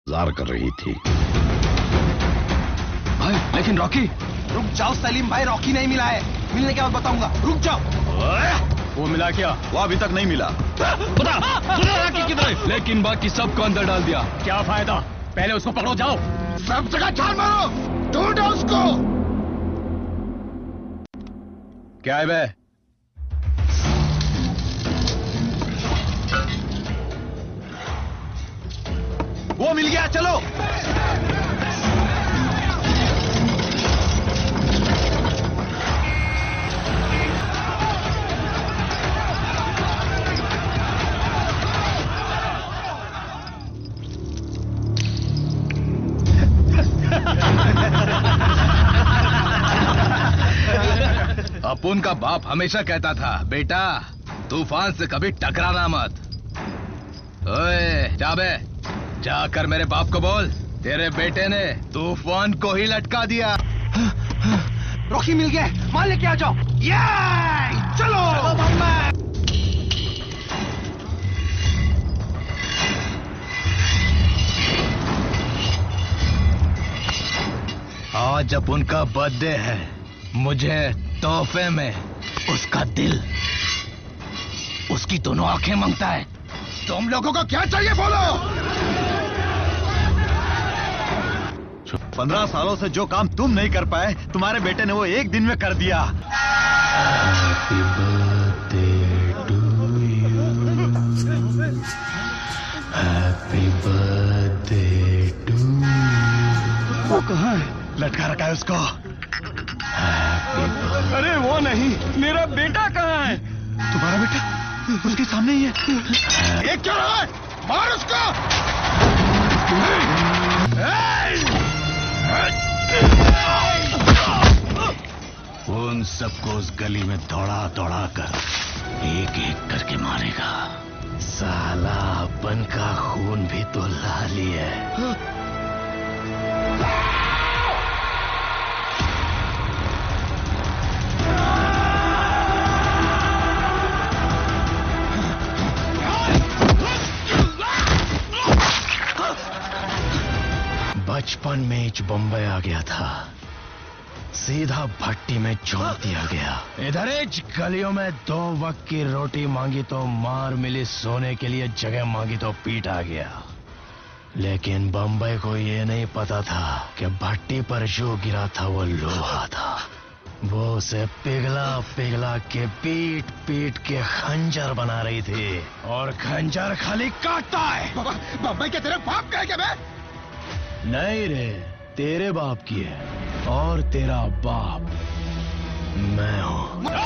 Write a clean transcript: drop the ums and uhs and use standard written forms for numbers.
इंतजार कर रही थी। भाई लेकिन रॉकी। रुक जाओ सलीम भाई, रॉकी नहीं मिला है। मिलने के बाद बताऊंगा, रुक जाओ। वो मिला क्या? वो अभी तक नहीं मिला। पता रॉकी किधर है? लेकिन बाकी सबको अंदर डाल दिया। क्या फायदा? पहले उसको पकड़ो, जाओ। सब जगह छान मारो, ढूंढो उसको। क्या है बे? वो मिल गया, चलो। अपुन का बाप हमेशा कहता था, बेटा तूफान से कभी टकराना मत। ओए जा बे, जाकर मेरे बाप को बोल तेरे बेटे ने तूफान को ही लटका दिया। रॉकी मिल गया, माल लेके आ जाओ। ये चलो भाई। मैं आज अब उनका बर्थडे है, मुझे तोहफे में उसका दिल, उसकी दोनों आंखें मांगता है। तुम लोगों को क्या चाहिए बोलो। 15 सालों से जो काम तुम नहीं कर पाए, तुम्हारे बेटे ने वो एक दिन में कर दिया। Happy birthday to you, happy birthday to you. वो कहाँ है? लटका रखा है उसको। अरे वो नहीं, मेरा बेटा कहाँ है? तुम्हारा बेटा उसके सामने ही है। ये क्या रहा है? मार उसको। उन सबको उस गली में दौड़ा दौड़ा कर एक एक करके मारेगा। साला अपन का खून भी तो लाली है। बचपन में इच बम्बई आ गया था, सीधा भट्टी में छोड़ दिया गया। इधर इच गलियों में 2 वक्त की रोटी मांगी तो मार मिली, सोने के लिए जगह मांगी तो पीट आ गया। लेकिन बम्बई को ये नहीं पता था कि भट्टी पर जो गिरा था वो लोहा था। वो उसे पिघला पिघला के पीट पीट के खंजर बना रही थी, और खंजर खाली काटता है। बम्बई के तेरे बाप का है क्या बे? नहीं रे, तेरे बाप की है, और तेरा बाप मैं हूं।